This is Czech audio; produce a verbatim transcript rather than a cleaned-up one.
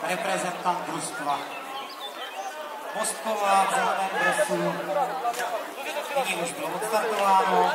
reprezentant družstva. Mostkova v zeleném dresu. Nyní už bylo odstartováno.